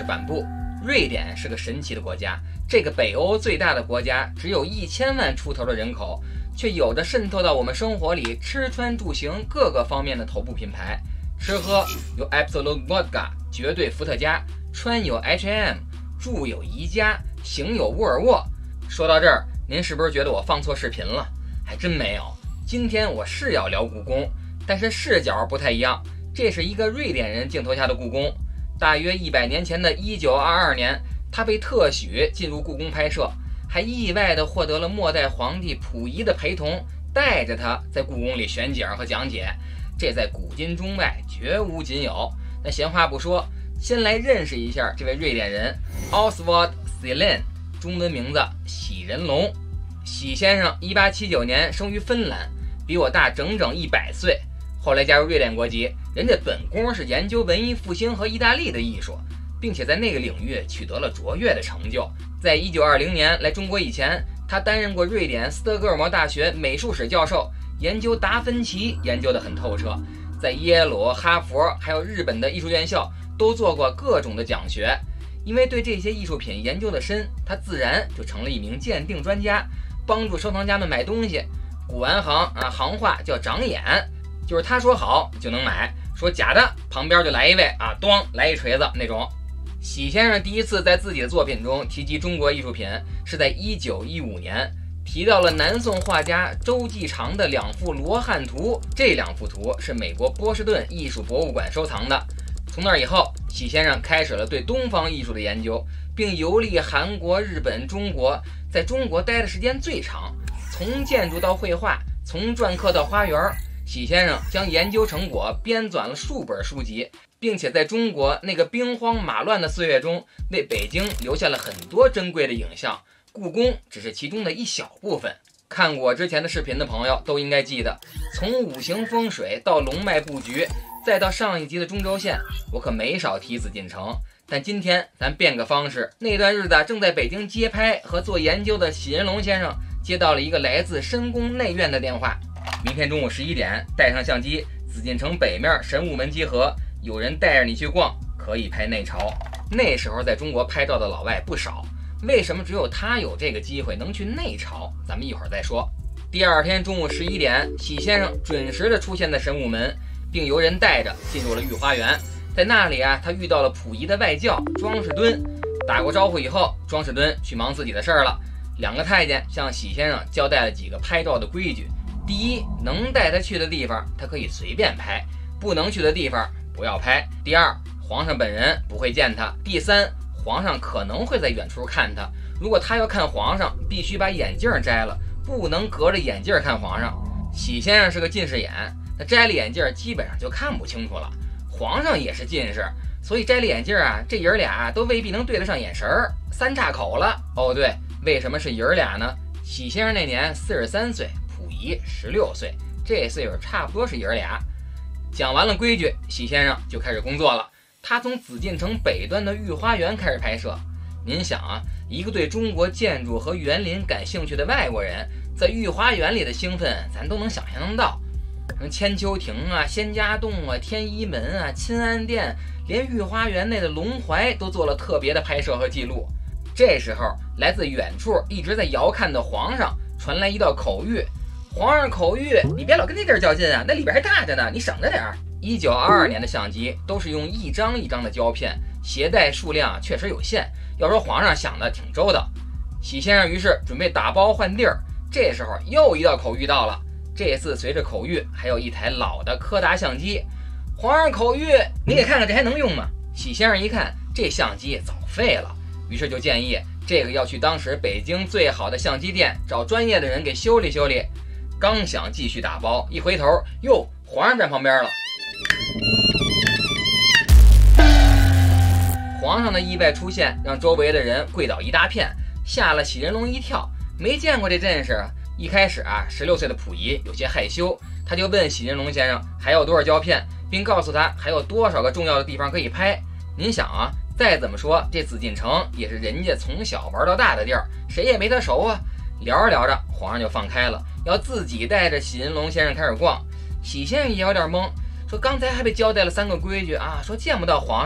反部。瑞典是个神奇的国家，这个北欧最大的国家，只有1000万出头的人口，却有着渗透到我们生活里吃穿住行各个方面的头部品牌。吃喝有 Absolut Vodka 绝对伏特加，穿有 H&M， 住有宜家，行有沃尔沃。说到这儿，您是不是觉得我放错视频了？还真没有。今天我是要聊故宫，但是视角不太一样。这是一个瑞典人镜头下的故宫。大约100年前的1922年，他被特许进入故宫拍摄，还意外地获得了末代皇帝溥仪的陪同，带着他在故宫里选景和讲解。这在古今中外绝无仅有。那闲话不说，先来认识一下这位瑞典人 Oswald Selin， 中文名字喜仁龙。喜先生1879年生于芬兰，比我大整整100岁。后来加入瑞典国籍，人家本宫是研究文艺复兴和意大利的艺术，并且在那个领域取得了卓越的成就。在1920年来中国以前，他担任过瑞典斯德哥尔摩大学美术史教授，研究达芬奇研究得很透彻，在耶鲁、哈佛还有日本的艺术院校都做过各种的讲学。因为对这些艺术品研究得深，他自然就成了一名鉴定专家，帮助收藏家们买东西。古玩行话叫长眼，就是他说好就能买，说假的旁边就来一位咣来一锤子那种。喜先生第一次在自己的作品中提及中国艺术品，是在1915年，提到了南宋画家周继常的2幅罗汉图。这2幅图是美国波士顿艺术博物馆收藏的。从那以后，喜先生开始了对东方艺术的研究，并游历韩国、日本、中国，在中国待的时间最长，从建筑到绘画，从篆刻到花园。喜先生将研究成果编纂了数本书籍，并且在中国那个兵荒马乱的岁月中，为北京留下了很多珍贵的影像。故宫只是其中的一小部分。看过我之前的视频的朋友都应该记得，从五行风水到龙脉布局，再到上一集的中轴线，我可没少提紫禁城。但今天咱变个方式，那段日子正在北京街拍和做研究的喜仁龙先生接到了一个来自深宫内院的电话，明天中午11点带上相机，紫禁城北面神武门集合，有人带着你去逛，可以拍内朝。那时候在中国拍照的老外不少，为什么只有他有这个机会能去内朝，咱们一会儿再说。第二天中午11点，喜先生准时的出现在神武门，并由人带着进入了御花园。在那里他遇到了溥仪的外教庄士敦。打过招呼以后，庄士敦去忙自己的事儿了。2个太监向喜先生交代了几个拍照的规矩：第一，能带他去的地方他可以随便拍，不能去的地方不要拍；第二，皇上本人不会见他；第三，皇上可能会在远处看他，如果他要看皇上，必须把眼镜摘了，不能隔着眼镜看皇上。喜先生是个近视眼，他摘了眼镜基本上就看不清楚了。皇上也是近视，所以摘了眼镜这爷儿俩都未必能对得上眼神儿，三岔口了。哦对，为什么是爷儿俩呢？喜先生那年43岁，溥仪16岁，这岁数差不多是爷儿俩。讲完了规矩，喜先生就开始工作了。他从紫禁城北端的御花园开始拍摄。您想一个对中国建筑和园林感兴趣的外国人，在御花园里的兴奋咱都能想象得到。什么千秋亭仙家洞天一门钦安殿，连御花园内的龙怀都做了特别的拍摄和记录。这时候，来自远处一直在遥看的皇上传来一道口谕：皇上口谕，你别老跟那地儿较劲那里边还大着呢，你省着点儿。1922年的相机都是用一张一张的胶片，携带数量确实有限。要说皇上想的挺周到。喜先生于是准备打包换地儿，这时候又一道口谕到了。这次随着口谕还有一台老的柯达相机。皇上口谕，你给看看这还能用吗？喜先生一看这相机早废了，于是就建议这个要去当时北京最好的相机店找专业的人给修理修理。刚想继续打包，一回头哟，皇上站旁边了。皇上的意外出现让周围的人跪倒一大片，吓了喜仁龙一跳，没见过这阵势。一开始16岁的溥仪有些害羞，他就问喜仁龙先生还有多少胶片，并告诉他还有多少个重要的地方可以拍。您想再怎么说这紫禁城也是人家从小玩到大的地儿，谁也没他熟聊着聊着，皇上就放开了，要自己带着喜仁龙先生开始逛。喜先生也有点懵，说刚才还被交代了3个规矩说见不到皇上，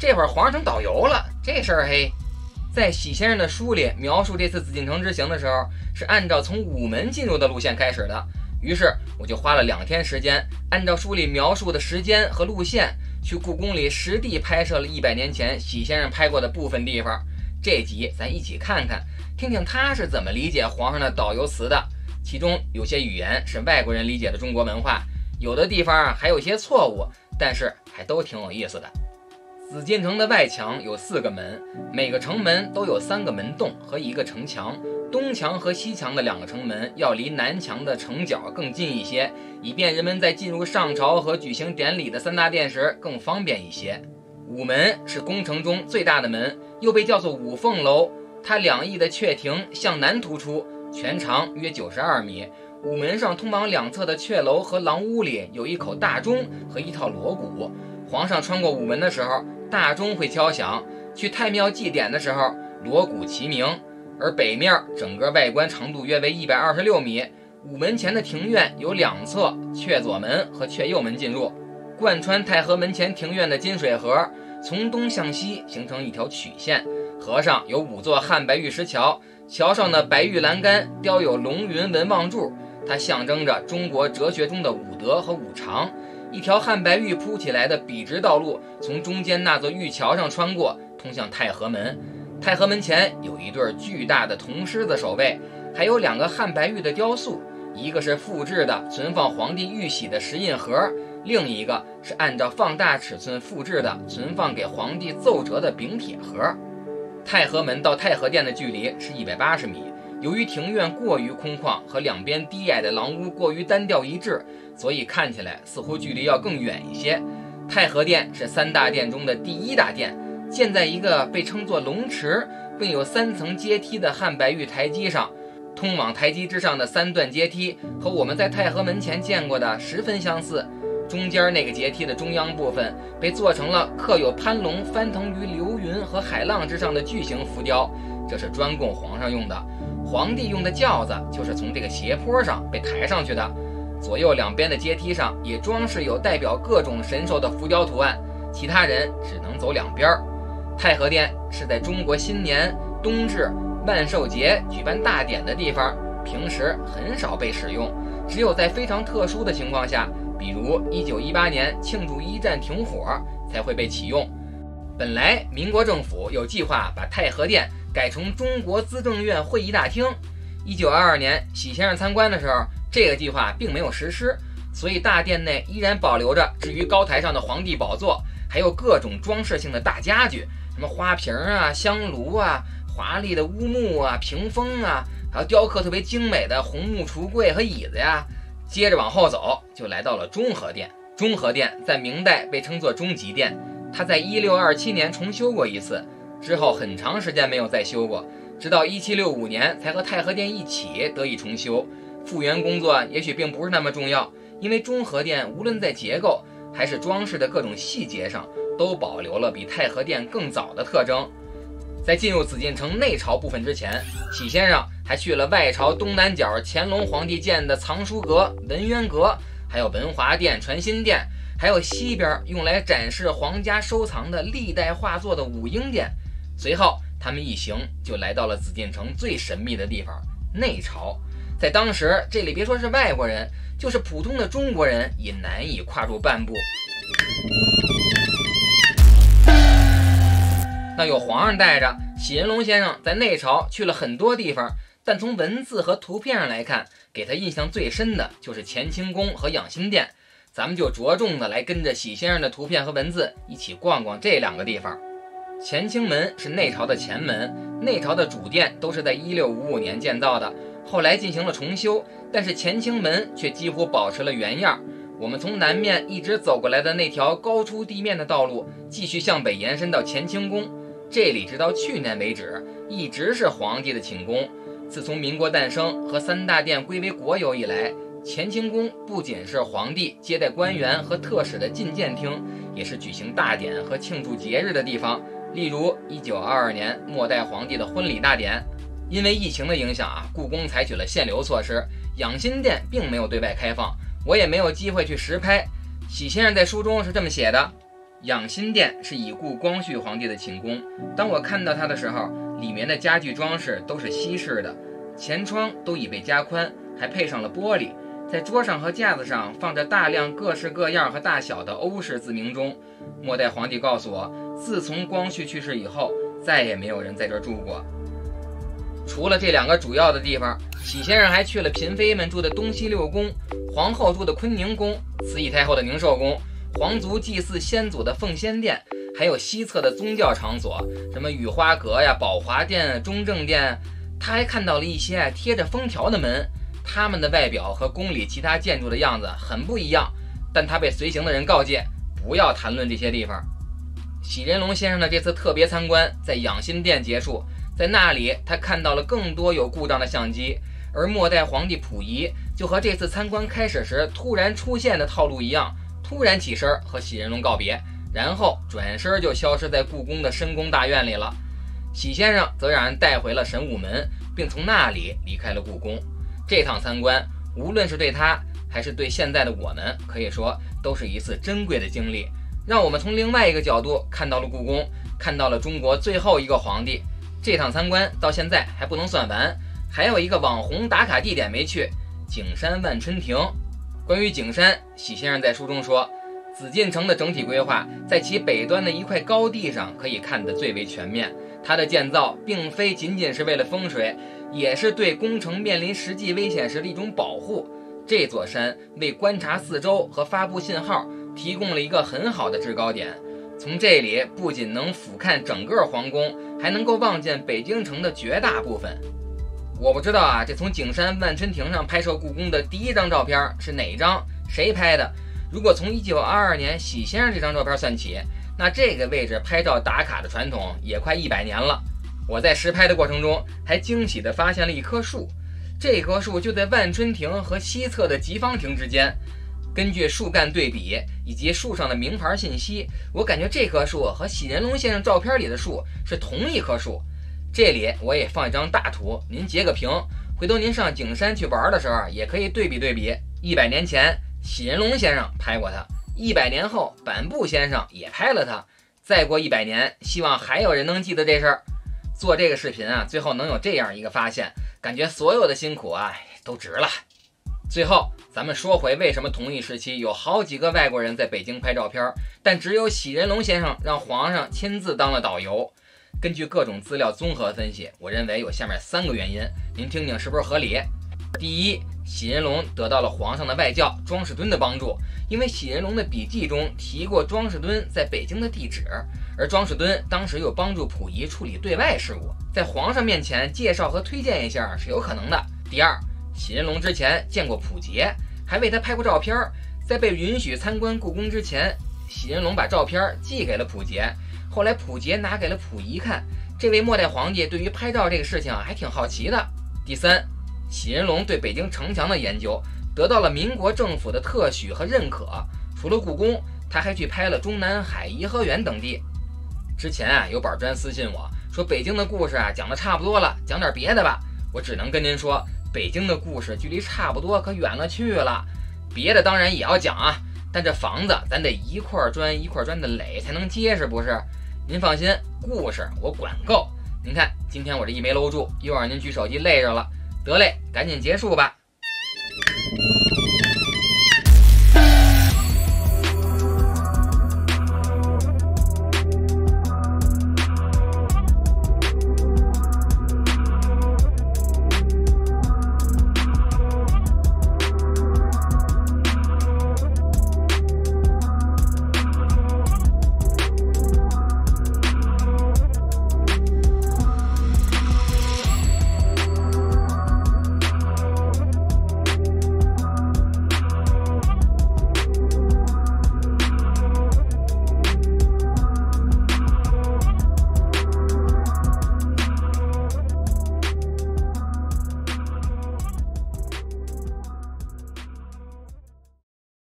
这会儿皇上成导游了，这事儿嘿。在喜先生的书里描述这次紫禁城之行的时候，是按照从午门进入的路线开始的。于是我就花了2天时间，按照书里描述的时间和路线，去故宫里实地拍摄了100年前喜先生拍过的部分地方。这集咱一起看看，听听他是怎么理解皇上的导游词的。其中有些语言是外国人理解的中国文化，有的地方还有一些错误，但是还都挺有意思的。紫禁城的外墙有4个门，每个城门都有3个门洞和1个城墙，东墙和西墙的2个城门要离南墙的城角更近一些，以便人们在进入上朝和举行典礼的3大殿时更方便一些。午门是宫城中最大的门，又被叫做午凤楼，它2翼的阙庭向南突出，全长约92米。午门上通往2侧的阙楼和廊屋里有一口大钟和一套锣鼓，皇上穿过午门的时候，大钟会敲响，去太庙祭典的时候，锣鼓齐鸣。而北面整个外观长度约为126米，午门前的庭院有2侧阙左门和阙右门进入，贯穿太和门前庭院的金水河从东向西形成一条曲线，河上有5座汉白玉石桥，桥上的白玉栏杆雕有龙云文望柱，它象征着中国哲学中的五德和五常。一条汉白玉铺起来的笔直道路从中间那座玉桥上穿过，通向太和门。太和门前有一对巨大的铜狮子守卫，还有2个汉白玉的雕塑，一个是复制的存放皇帝玉玺的石印盒，另一个是按照放大尺寸复制的存放给皇帝奏折的饼铁盒。太和门到太和殿的距离是180米，由于庭院过于空旷和2边低矮的廊屋过于单调一致，所以看起来似乎距离要更远一些。太和殿是3大殿中的第1大殿，建在一个被称作龙池并有3层阶梯的汉白玉台基上。通往台基之上的3段阶梯和我们在太和门前见过的十分相似，中间那个阶梯的中央部分被做成了刻有攀龙翻腾于流云和海浪之上的巨型浮雕，这是专供皇上用的。皇帝用的轿子就是从这个斜坡上被抬上去的。左右2边的阶梯上也装饰有代表各种神兽的浮雕图案，其他人只能走2边。太和殿是在中国新年、冬至、万寿节举办大典的地方，平时很少被使用，只有在非常特殊的情况下，比如1918年庆祝1战停火才会被启用。本来民国政府有计划把太和殿改成中国资政院会议大厅，1922年喜先生参观的时候，这个计划并没有实施，所以大殿内依然保留着置于高台上的皇帝宝座，还有各种装饰性的大家具，什么花瓶啊、香炉啊、华丽的乌木啊、屏风啊，还有雕刻特别精美的红木橱柜和椅子呀。接着往后走，就来到了中和殿。中和殿在明代被称作中极殿，它在1627年重修过一次，之后很长时间没有再修过，直到1765年才和太和殿一起得以重修。复原工作也许并不是那么重要，因为中和殿无论在结构还是装饰的各种细节上，都保留了比太和殿更早的特征。在进入紫禁城内朝部分之前，喜先生还去了外朝东南角乾隆皇帝建的藏书阁、文渊阁，还有文华殿、传心殿，还有西边用来展示皇家收藏的历代画作的武英殿。随后他们一行就来到了紫禁城最神秘的地方——内朝。在当时，这里别说是外国人，就是普通的中国人也难以跨入半步。那有皇上带着，喜仁龙先生在内朝去了很多地方，但从文字和图片上来看，给他印象最深的就是乾清宫和养心殿。咱们就着重的来跟着喜先生的图片和文字一起逛逛这2个地方。乾清门是内朝的前门，内朝的主殿都是在1655年建造的，后来进行了重修，但是乾清门却几乎保持了原样。我们从南面一直走过来的那条高出地面的道路，继续向北延伸到乾清宫。这里直到去年为止，一直是皇帝的寝宫。自从民国诞生和3大殿归为国有以来，乾清宫不仅是皇帝接待官员和特使的觐见厅，也是举行大典和庆祝节日的地方。例如1922年末代皇帝的婚礼大典。因为疫情的影响故宫采取了限流措施，养心殿并没有对外开放，我也没有机会去实拍。喜先生在书中是这么写的： 养心殿是已故光绪皇帝的寝宫，当我看到它的时候，里面的家具装饰都是西式的，前窗都已被加宽，还配上了玻璃。在桌上和架子上放着大量各式各样和大小的欧式自鸣钟。末代皇帝告诉我，自从光绪去世以后，再也没有人在这儿住过。除了这2个主要的地方，喜先生还去了嫔妃们住的东西六宫，皇后住的坤宁宫，慈禧太后的宁寿宫，皇族祭祀先祖的奉先殿，还有西侧的宗教场所，什么雨花阁呀、宝华殿、中正殿。他还看到了一些贴着封条的门，他们的外表和宫里其他建筑的样子很不一样，但他被随行的人告诫不要谈论这些地方。喜仁龙先生的这次特别参观在养心殿结束，在那里他看到了更多有故障的相机，而末代皇帝溥仪就和这次参观开始时突然出现的套路一样，突然起身和喜仁龙告别，然后转身就消失在故宫的深宫大院里了。喜先生则让人带回了神武门，并从那里离开了故宫。这趟参观无论是对他还是对现在的我们，可以说都是一次珍贵的经历，让我们从另外一个角度看到了故宫，看到了中国最后一个皇帝。这趟参观到现在还不能算完，还有一个网红打卡地点没去，景山万春亭。关于景山，喜先生在书中说，紫禁城的整体规划在其北端的一块高地上可以看得最为全面，它的建造并非仅仅是为了风水，也是对工程面临实际危险时的一种保护。这座山为观察四周和发布信号提供了一个很好的制高点，从这里不仅能俯瞰整个皇宫，还能够望见北京城的绝大部分。我不知道这从景山万春亭上拍摄故宫的第一张照片是哪张，谁拍的？如果从1922年喜先生这张照片算起，那这个位置拍照打卡的传统也快100年了。我在实拍的过程中还惊喜地发现了一棵树，这棵树就在万春亭和西侧的吉芳亭之间。根据树干对比以及树上的名牌信息，我感觉这棵树和喜仁龙先生照片里的树是同一棵树。这里我也放一张大图，您截个屏，回头您上景山去玩的时候也可以对比对比。100年前喜仁龙先生拍过它，100年后板布先生也拍了它，再过100年，希望还有人能记得这事儿。做这个视频最后能有这样一个发现，感觉所有的辛苦都值了。最后咱们说回为什么同一时期有好几个外国人在北京拍照片，但只有喜仁龙先生让皇上亲自当了导游。根据各种资料综合分析，我认为有下面3个原因，您听听是不是合理？第一，喜仁龙得到了皇上的外教庄士敦的帮助，因为喜仁龙的笔记中提过庄士敦在北京的地址，而庄士敦当时又帮助溥仪处理对外事务，在皇上面前介绍和推荐一下是有可能的。第二，喜仁龙之前见过溥杰，还为他拍过照片，在被允许参观故宫之前，喜仁龙把照片寄给了溥杰，后来溥杰拿给了溥仪看，这位末代皇帝对于拍照这个事情还挺好奇的。第三，喜仁龙对北京城墙的研究得到了民国政府的特许和认可，除了故宫，他还去拍了中南海、颐和园等地。之前有板砖私信我说北京的故事讲得差不多了，讲点别的吧。我只能跟您说，北京的故事距离差不多可远了去了，别的当然也要讲但这房子咱得一块砖一块砖的垒才能结实，不是？您放心，故事我管够。您看今天我这一没搂住，又让您举手机累着了，得嘞，赶紧结束吧。